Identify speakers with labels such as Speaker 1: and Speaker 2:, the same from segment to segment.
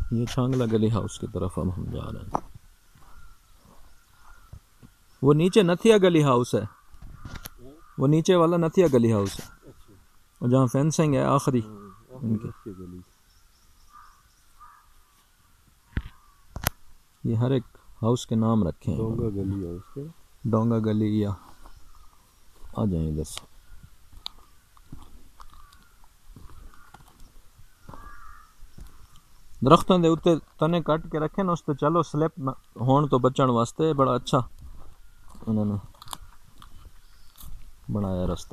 Speaker 1: یہ چھانگلہ گلی ہاؤس کی طرف اب ہم جا رہے ہیں. وہ نیچے نتھیا گلی ہاؤس ہے، وہ نیچے والا نتھیا گلی ہاؤس ہے، اور جہاں فینسنگ ہے آخری ان کی. یہ ہر ایک ہاؤس کے نام رکھے ہیں.
Speaker 2: ڈونگا گلی ہاؤس کے
Speaker 1: ڈونگا گلی، یا آ جائیں ادھر سے. درختوں دے اتنے تنے کٹ کے رکھے نا، اس تے چلو سلپ ہون تو بچن واسطے بڑا اچھا انہوں نے بنایا رستہ.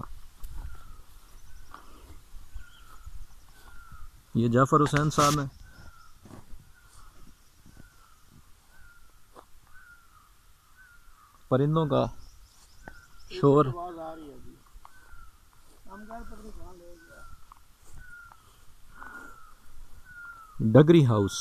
Speaker 1: یہ جعفر حسین صاحب ہیں. پرندوں کا شور. Degree house.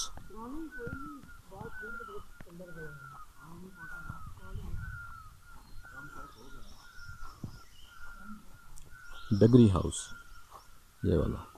Speaker 1: ڈگری ہاؤس یہ والا.